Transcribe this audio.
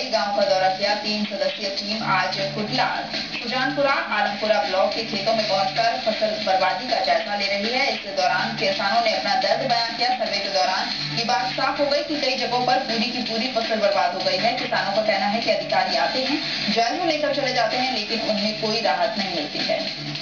गांव का दौरा किया। 3 सदस्यीय टीम आज कुटला, सुजानपुरा, आलमपुरा ब्लॉक के खेतों में पहुंचकर फसल बर्बादी का जायजा ले रही है। इस दौरान किसानों ने अपना दर्द बयां किया। सर्वे के दौरान ये बात साफ हो गई कि कई जगहों पर पूरी की पूरी फसल बर्बाद हो गई है। किसानों का कहना है कि अधिकारी आते हैं, जायजा लेकर चले जाते हैं, लेकिन उन्हें कोई राहत नहीं मिलती है।